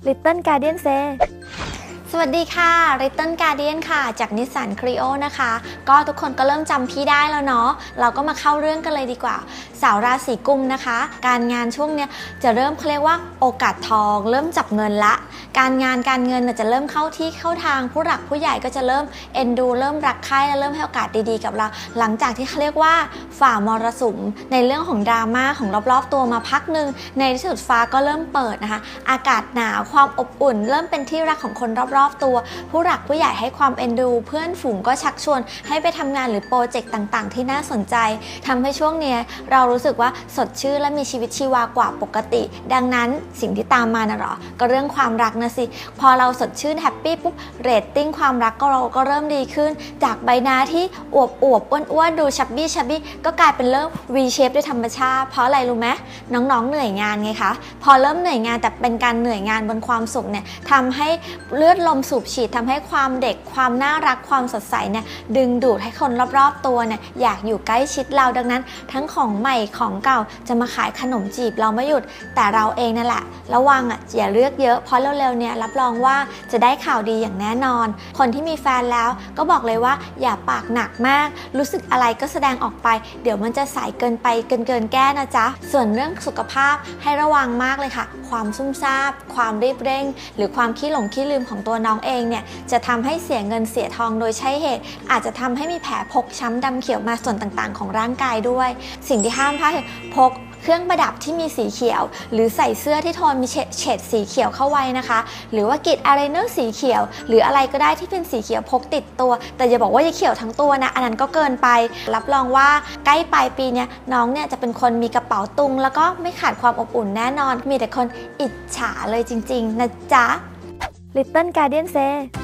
Little Guardian Say สวัสดีค่ะ Little Guardian ค่ะจากนิสสันครีโอนะคะก็ทุกคนก็เริ่มจำพี่ได้แล้วเนาะเราก็มาเข้าเรื่องกันเลยดีกว่าสาวราศีกุมนะคะการงานช่วงเนี้ยจะเริ่มเขาเรียกว่าโอกาสทองเริ่มจับเงินละการงานการเงินจะเริ่มเข้าที่เข้าทางผู้หลักผู้ใหญ่ก็จะเริ่มเอ็นดูเริ่มรักใคร่และเริ่มให้โอกาสดีๆกับเราหลังจากที่เขาเรียกว่าฝ่ามรสุมในเรื่องของดราม่าของรอบๆตัวมาพักหนึ่งในที่สุดฟ้าก็เริ่มเปิดนะคะอากาศหนาวความอบอุ่นเริ่มเป็นที่รักของคนรอบๆตัวผู้หลักผู้ใหญ่ให้ความเอ็นดูเพื่อนฝูงก็ชักชวนให้ไปทำงานหรือโปรเจกต์ต่างๆที่น่าสนใจทำให้ช่วงนี้เรารู้สึกว่าสดชื่นและมีชีวิตชีวากว่าปกติดังนั้นสิ่งที่ตามมานะหรอก็เรื่องความรักนะสิพอเราสดชื่นแฮปปี้ปุ๊บเรตติ้งความรักเราก็เริ่มดีขึ้นจากใบหน้าที่อวบอ้วนๆดูชับบี้ก็กลายเป็นเริ่ม V shape ด้วยธรรมชาติเพราะอะไรรู้ไหมน้องๆเหนื่อยงานไงคะพอเริ่มเหนื่อยงานแต่เป็นการเหนื่อยงานบนความสุขเนี่ยทำให้เลือดลมสูบฉีดทำให้ความเด็กความน่ารักความสดใสเนี่ยดึงดูดให้คนรอบๆตัวเนี่ยอยากอยู่ใกล้ชิดเราดังนั้นทั้งของใหม่ของเก่าจะมาขายขนมจีบเราไม่หยุดแต่เราเองนั่นแหละระวังอย่าเลือกเยอะเพราะเร็วๆเนี่ยรับรองว่าจะได้ข่าวดีอย่างแน่นอนคนที่มีแฟนแล้วก็บอกเลยว่าอย่าปากหนักมากรู้สึกอะไรก็แสดงออกไปเดี๋ยวมันจะสายเกินไปเกินแก้นะจ๊ะส่วนเรื่องสุขภาพให้ระวังมากเลยค่ะความซุ่มซ่ามความรีบเร่งหรือความขี้หลงขี้ลืมของตัวน้องเองเนี่ยจะทำให้เสียเงินเสียทองโดยใช่เหตุอาจจะทำให้มีแผลพกช้ำดำเขียวมาส่วนต่างๆของร่างกายด้วยสิ่งที่ห้ามพลาดคือพกเครื่องประดับที่มีสีเขียวหรือใส่เสื้อที่โทนมีเฉดสีเขียวเข้าไว้นะคะหรือว่ากรีดอายไลเนอร์สีเขียวหรืออะไรก็ได้ที่เป็นสีเขียวพกติดตัวแต่อย่าบอกว่าอย่าเขียวทั้งตัวนะอันนั้นก็เกินไปรับรองว่าใกล้ปลายปีเนี้ยน้องเนี่ยจะเป็นคนมีกระเป๋าตุงแล้วก็ไม่ขาดความอบอุ่นแน่นอนมีแต่คนอิจฉาเลยจริงๆนะจ๊ะ Little Guardian Say